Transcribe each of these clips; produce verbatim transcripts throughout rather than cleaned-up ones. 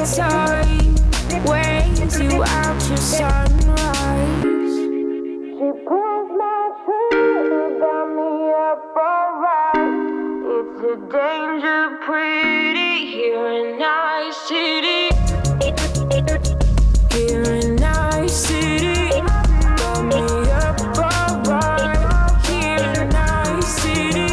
appetite wears you out your sunrise. She pulls my trigger, got me up alright. It's a danger pretty here in Nice City. Here in Nice City, got me up alright. Here in Nice City.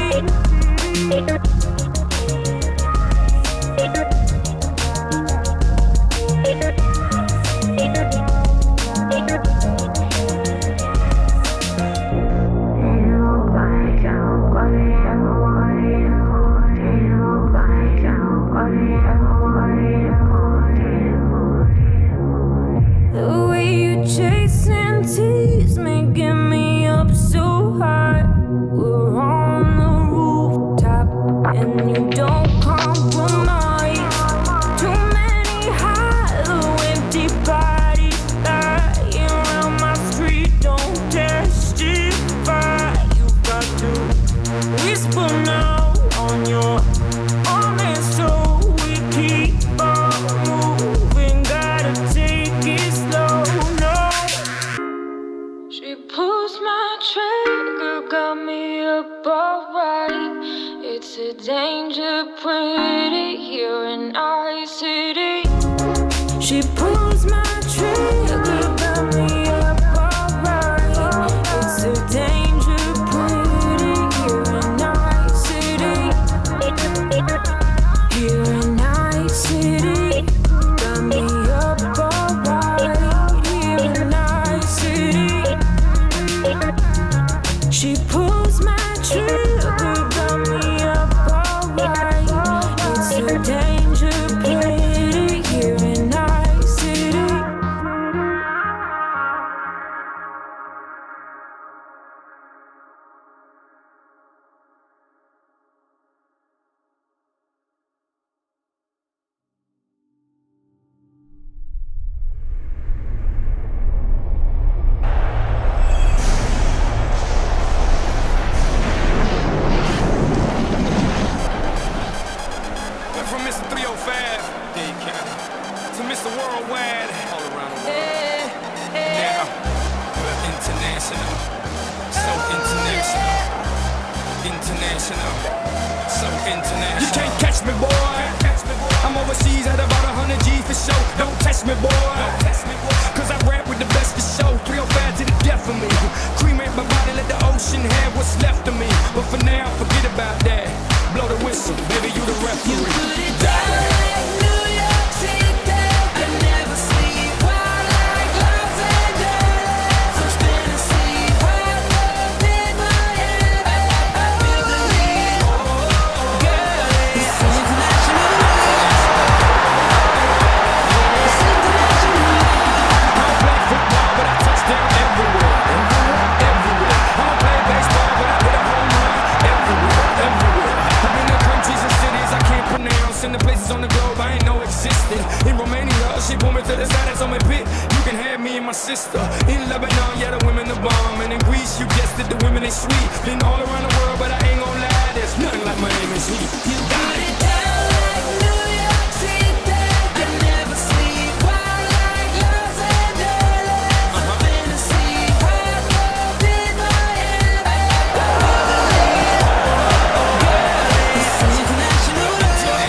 The way you chase and tease me, get me up so high. We're on the rooftop and you don't compromise. Too many hollow, empty bodies lying around my street don't testify. You've got to whisper now on your arm, and so we keep on moving. Gotta take it slow, no. She pulls my trigger, got me up alright. It's a danger pretty here in Nice City. She pulls my trigger, got me up alright. It's a danger pretty here in Nice City. Here in Nice City, got me up alright. Here in Nice City. She pulls my trigger, got me up alright. It's a danger pretty here in Nice City. Went from Mister three oh five, Dade County, to Mister Worldwide, all around the world. Now, we're international, so international, international, so international. You can't catch me, boy. I'm overseas at about one hundred G for show. Don't test me, boy. Cause I rap with the best for show. three oh five to the death of me. Cremate my body, let the ocean have what's left of me. But for now, forget about that. Blow the whistle, baby, you the referee. You put it down like New York City. I never sleep wild like Los Angeles. I'm spinning sleep wild up in my head. I, I, I feel the need, girl. It's international. It's international. I don't play football, but I touch down everywhere. Everywhere. I don't play baseball, but I hit a home run everywhere. Everywhere. I've been to countries and cities I can't pronounce, and the places on the globe I ain't know existed. In Romania, she pulled me to the side, that's on my pit. You can have me and my sister. In Lebanon, yeah, the women the bomb. And in Greece, you guessed it, the women they sweet. Been all around the world, but I ain't gon' lie, there's nothing like Miami's heat. You got it. Down like New York City. I never sleep wild like Los Angeles. I'm spinning sleep wild up in my head. I, I, I feel the need, girl. It's international love.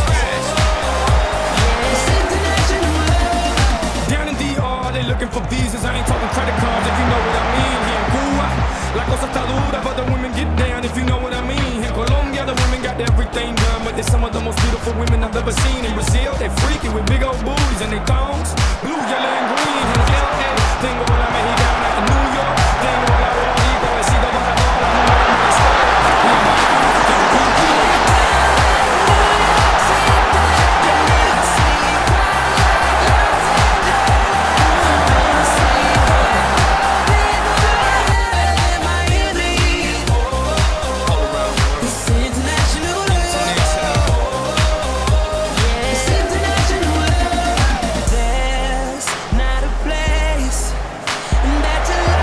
It's international love. Down in D R, they looking for visas. I ain't talking credit cards, if you know what I mean. Here in Cuba, la cosa está dura, but the women get down, if you know what I mean. In Colombia, the women got everything done, but they're some of the most beautiful women I've ever seen. In Brazil, they freaky with big old booties and they thongs, blue, yellow, and green. In L A, tengo la mexicana. In New York, tengo la boricua. Besito para todas las mujeres de escuela. There's not a place better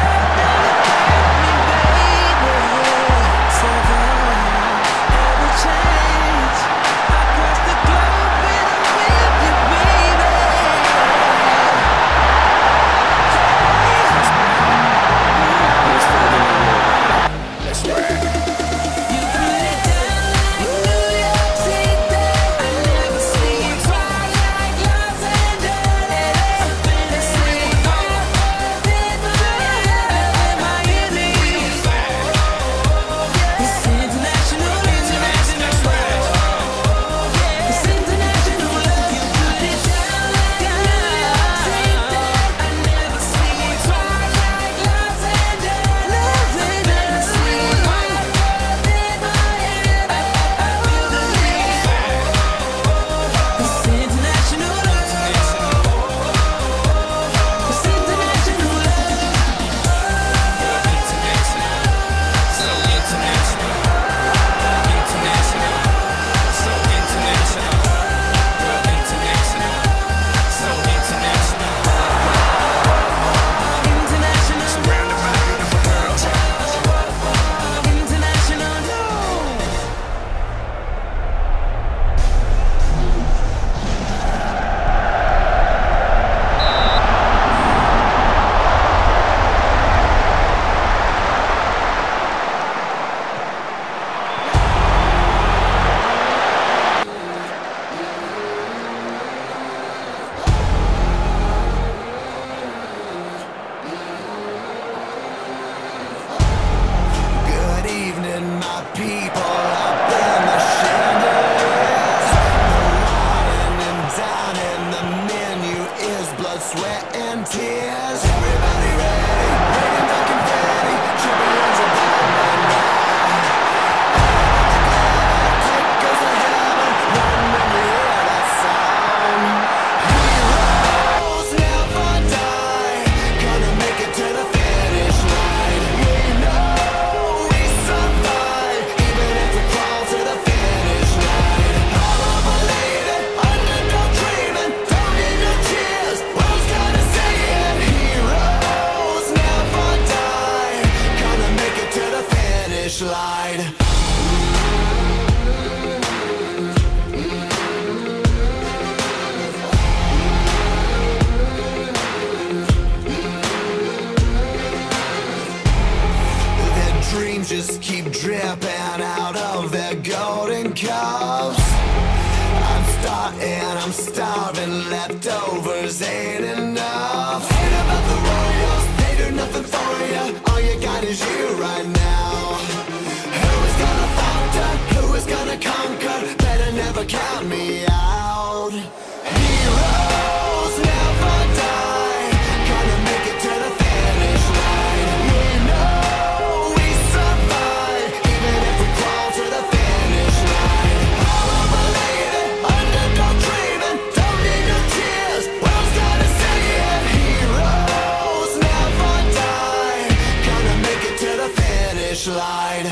I'm starving, leftovers ain't enough. Ain't about the royals, they do nothing for you. All you got is you right now. Who is gonna falter? Who is gonna conquer? Better never count me out. Heroes never die, gonna make it to the finish line. We know we survive, even if we crawl to the finish line. All believing, underdog dreaming, don't need no tears, world's gonna see it. Heroes never die, gonna make it to the finish line.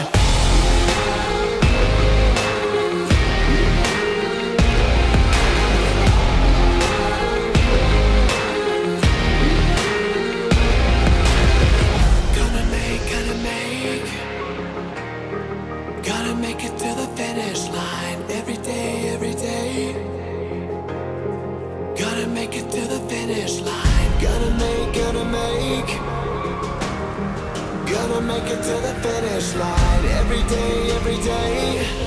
Make it to the finish line every day, every day. Gotta make it to the finish line. Gotta make, gotta make. Gotta make it to the finish line every day, every day.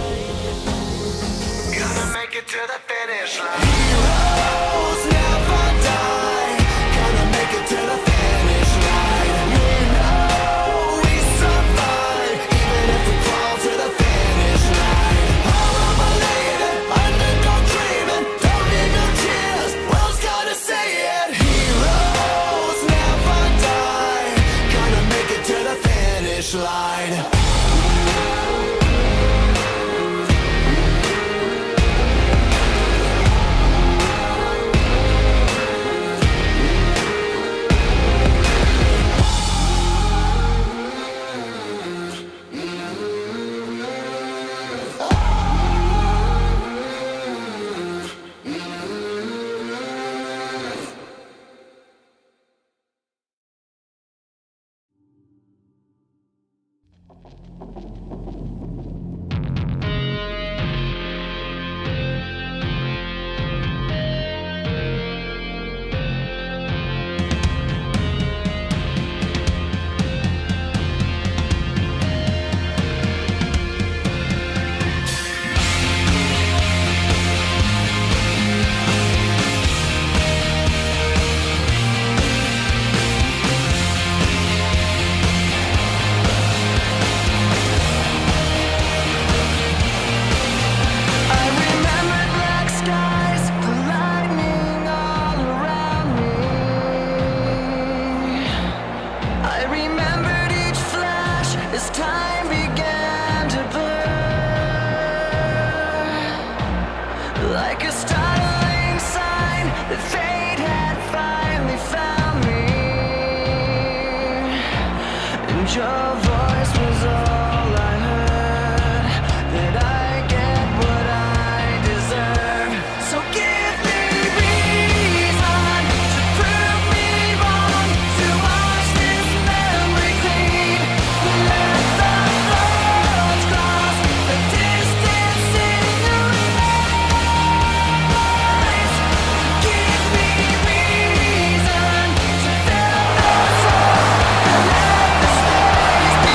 Gotta make it to the finish line. Heroes never die. Gotta make it to the finish line. We know we survive, even if we crawl to the finish line. All believing, underdog dreaming, don't need no tears, world's gonna say it. Heroes never die, gonna make it to the finish line. Like a startling sign that fate had finally found me, and your voice was all I heard, that I get what I deserve. So give me reason to prove me wrong, to wash this memory clean. Let the floods cross the distance in the give me reason to fill the soul and let the space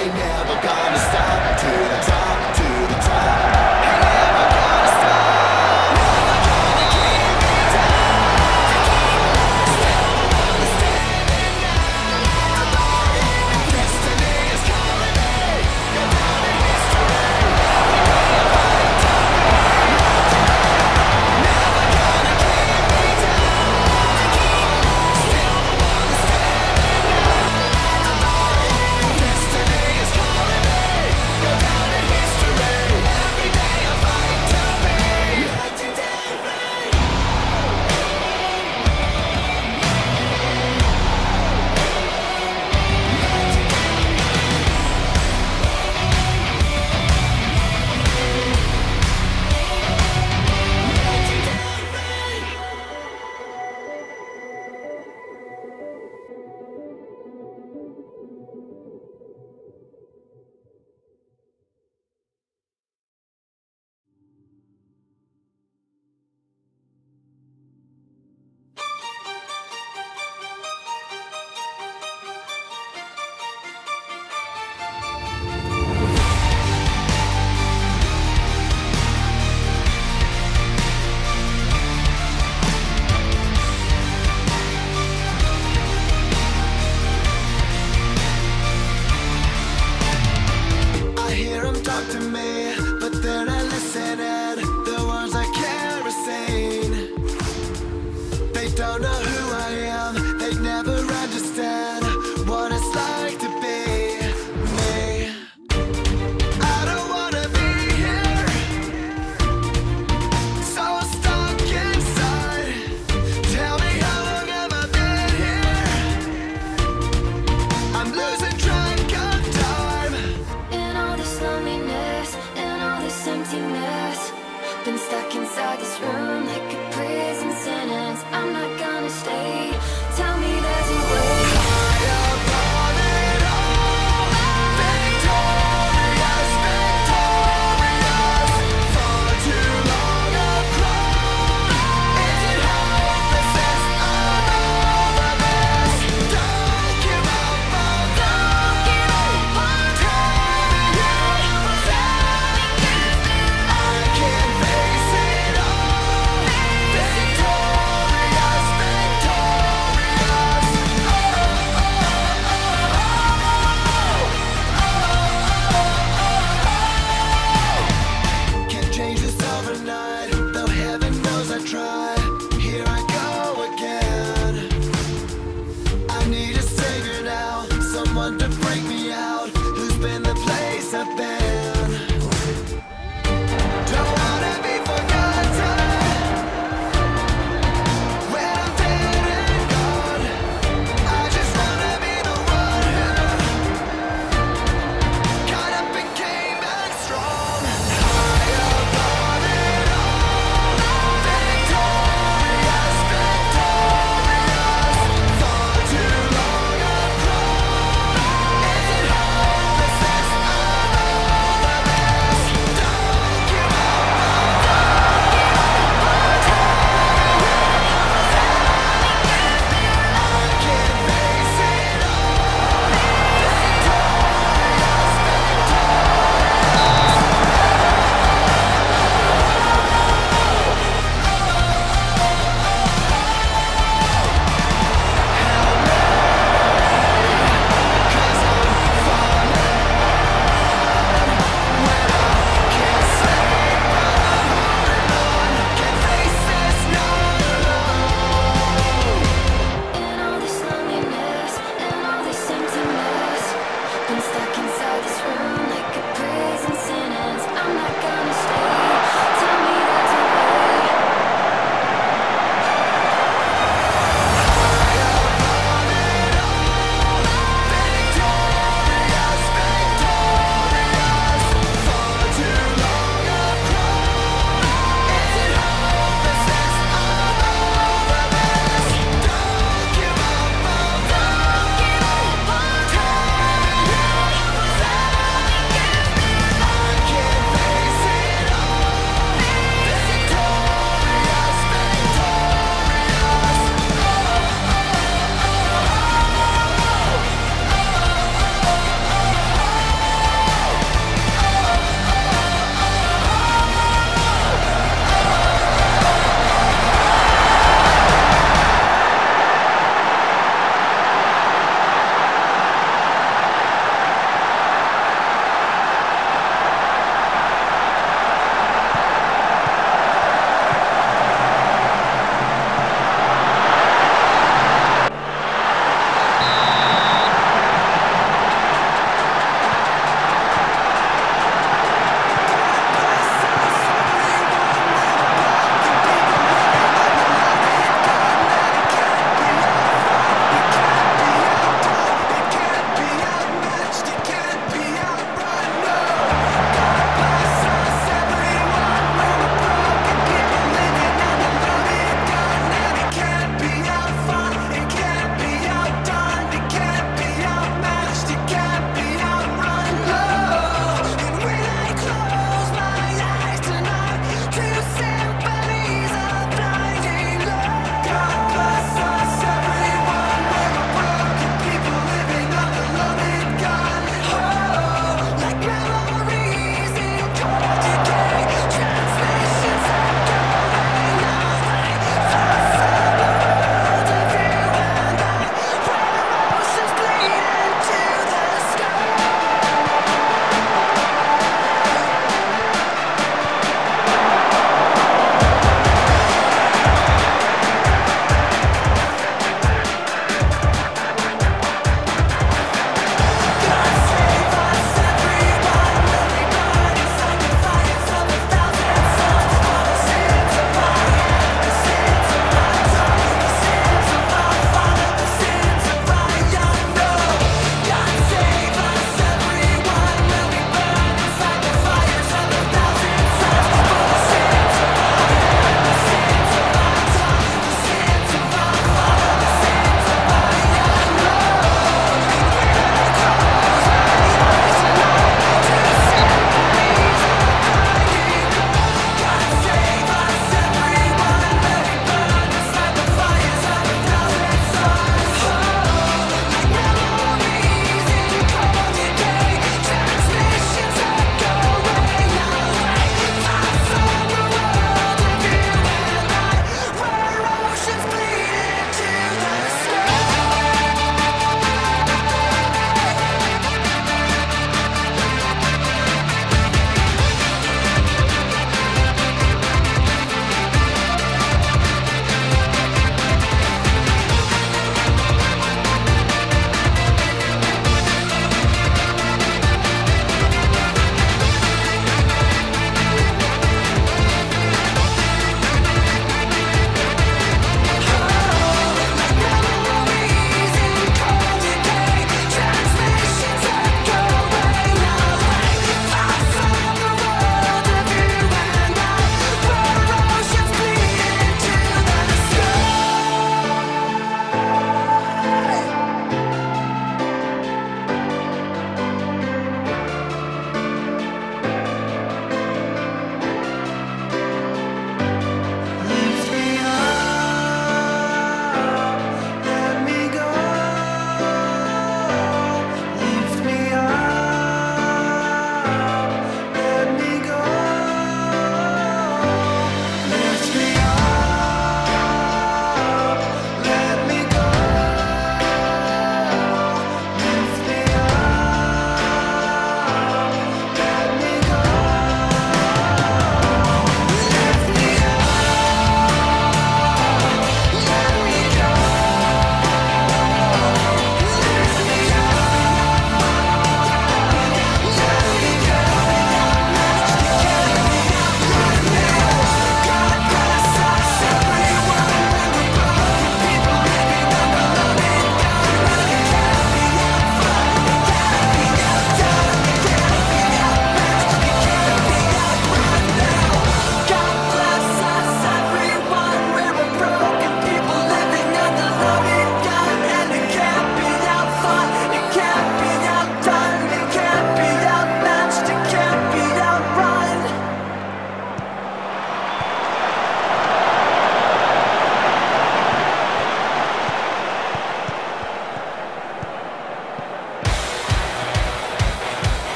Ain't never gonna stop to the top, to the top. Ain't never gonna stop. Never gonna keep me down. Still the one that's standing now. Destiny is calling me. Go down in history. Never gonna keep me down. Still the one that's standing now. Destiny is calling me. Go down in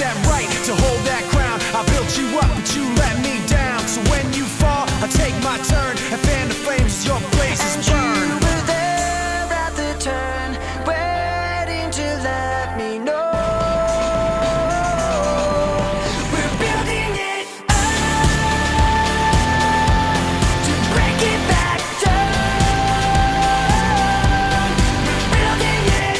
that right to hold that crown. I built you up, but you let me down. So when you fall, I take my turn and fan the flames as your blazes burn. You were there at the turn, waiting to let me know. We're building it up to break it back down. We're building it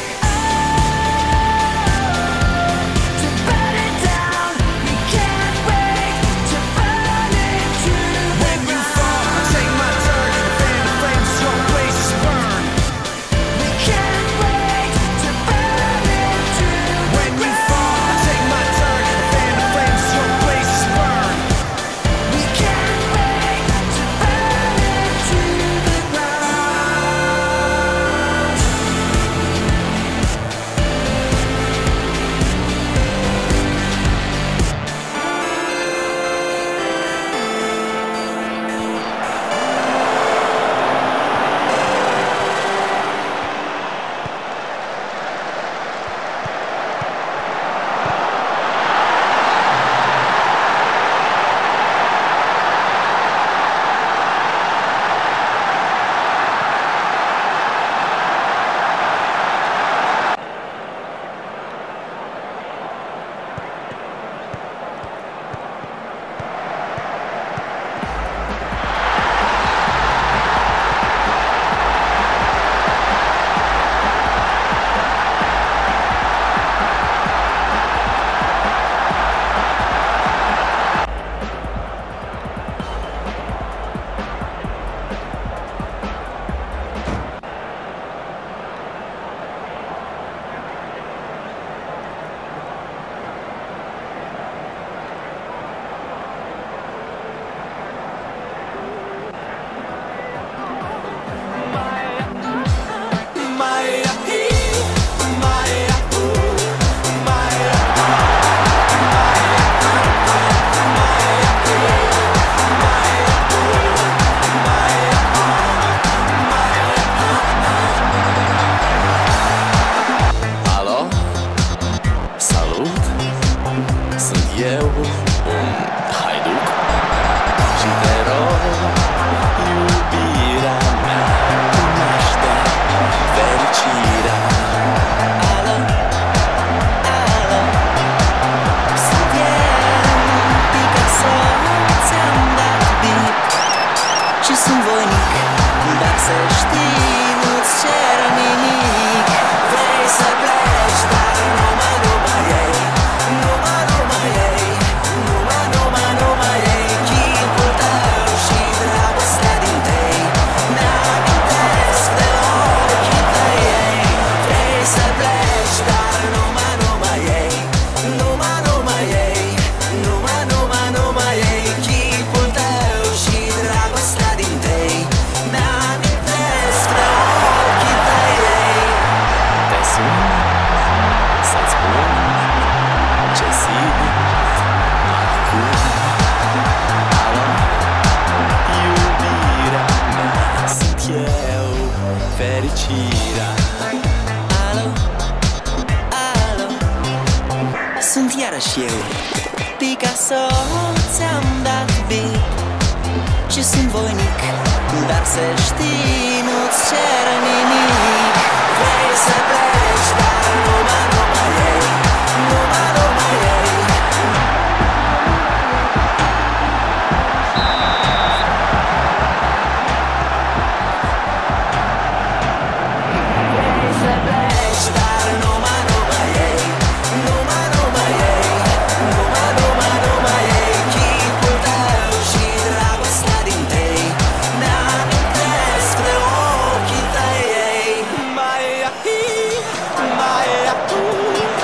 up to burn it down. We can't wait to burn it to the When you fall, I take my turn and fan the flames as your blazes burn. We can't wait to burn it to When you fall, I take my turn and fan the flames as your blazes burn. We can't wait to burn it to the ground. Alo? Salut! Sunt eu, un haiduc și te rog, iubirea mea, cunoaște fericirea. Alo? Alo? Sunt eu, Picasso, ți-am dat bip și sunt voinic, dar să știi, nu-ți cer nimic. Vrei să pleci, dar numai, numai ei, numai, numai ei, numai, numai, numai ei, chipul tău și dragostea din tei, mi-amintesc de ochii tăi ei. Vrei să pleci, dar numai, numai ei, numai, numai ei, numai, numai, numai ei, chipul tău și dragostea din tei, mi-amintesc de ochii tăi ei. Te sun să-ți spun ce simt acum. Alo, iubirea mea, sunt eu, fericirea. Alo, alo, sunt iarăși eu, Picasso, ți-am dat bip și sunt voinic, dar să știi, nu-ți cer nimic. Vrei să pleci, dar numai, numai ei, numai, numai ei. Vrei să pleci, dar numai, numai ei, numai, numai ei, numai, numai, numai ei, chipul tău și dragostea din tei, mi-amintesc de ochii tăi ei. Mai, mai, tu.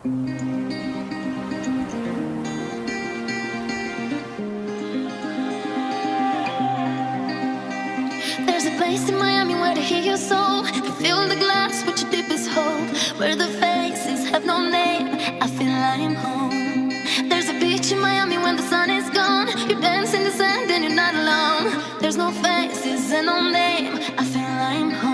There's a place in Miami where to hear your soul, to fill the glass with your deepest hope, where the faces have no name. I feel I'm home. There's a beach in Miami when the sun is gone. You dance in the sand and you're not alone. There's no faces and no name. I feel I'm home.